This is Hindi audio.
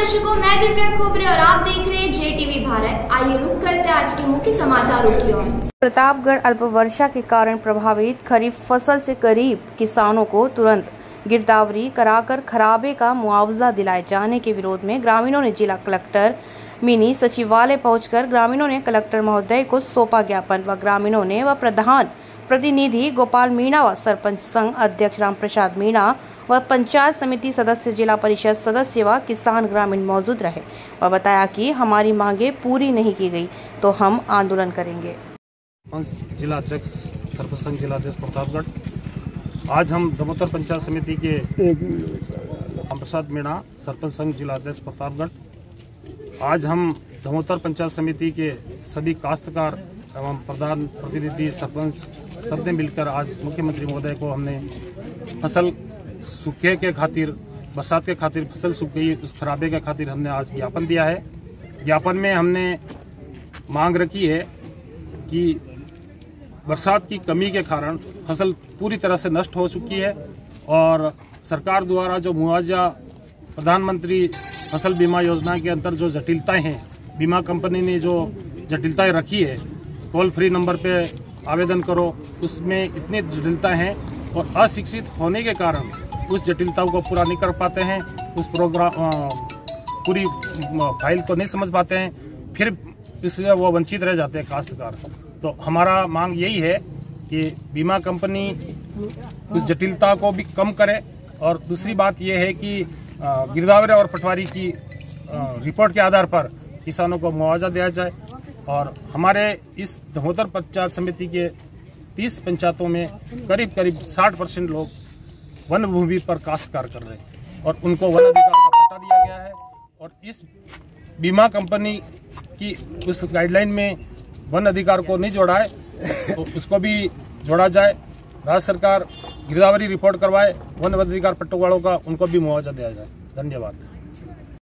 दर्शकों, मैं दिव्या खोबरे और आप देख रहे हैं JTV भारत। आइए रुक करते आज के मुख्य समाचारों की ओर। प्रतापगढ़ अल्प वर्षा के कारण प्रभावित खरीफ फसल से करीब किसानों को तुरंत गिरदावरी कराकर खराबे का मुआवजा दिलाए जाने के विरोध में ग्रामीणों ने जिला कलेक्टर मिनी सचिवालय पहुंचकर ग्रामीणों ने कलेक्टर महोदय को सौंपा ज्ञापन व ग्रामीणों ने व प्रधान प्रतिनिधि गोपाल मीणा व सरपंच संघ अध्यक्ष राम प्रसाद मीणा व पंचायत समिति सदस्य, जिला परिषद सदस्य व किसान ग्रामीण मौजूद रहे व बताया कि हमारी मांगे पूरी नहीं की गई तो हम आंदोलन करेंगे। जिला अध्यक्ष सरपंच संघ जिला अध्यक्ष प्रतापगढ़, आज हम दमोतर पंचायत समिति के राम प्रसाद मीणा सरपंच संघ जिला अध्यक्ष प्रतापगढ़, आज हम दमोतर पंचायत समिति के सभी काश्तकार एवं प्रधान प्रतिनिधि सरपंच सबने मिलकर आज मुख्यमंत्री महोदय को हमने फसल सूखे के खातिर, बरसात के खातिर फसल सूख गई, उस खराबे के खातिर हमने आज ज्ञापन दिया है। ज्ञापन में हमने मांग रखी है कि बरसात की कमी के कारण फसल पूरी तरह से नष्ट हो चुकी है और सरकार द्वारा जो मुआवजा प्रधानमंत्री फसल बीमा योजना के अंतर्गत जो जटिलताएं हैं, बीमा कंपनी ने जो जटिलताएं रखी है, टोल फ्री नंबर पे आवेदन करो, उसमें इतनी जटिलताएं हैं और अशिक्षित होने के कारण उस जटिलताओं को पूरा नहीं कर पाते हैं, उस प्रोग्राम पूरी फाइल को नहीं समझ पाते हैं, फिर इससे वो वंचित रह जाते हैं काश्तकार। तो हमारा मांग यही है कि बीमा कंपनी उस जटिलता को भी कम करे और दूसरी बात यह है कि गिरदावरी और पटवारी की रिपोर्ट के आधार पर किसानों को मुआवजा दिया जाए। और हमारे इस दमोतर पंचायत समिति के 30 पंचायतों में करीब 60% लोग वन भूमि पर काश्तकार कर रहे हैं और उनको वन अधिकार का पट्टा दिया गया है और इस बीमा कंपनी की उस गाइडलाइन में वन अधिकार को नहीं जोड़ा है, तो उसको भी जोड़ा जाए। राज्य सरकार गिरदावरी रिपोर्ट करवाए, वन अधिकार पट्टों वालों का उनको भी मुआवजा दिया जाए। धन्यवाद।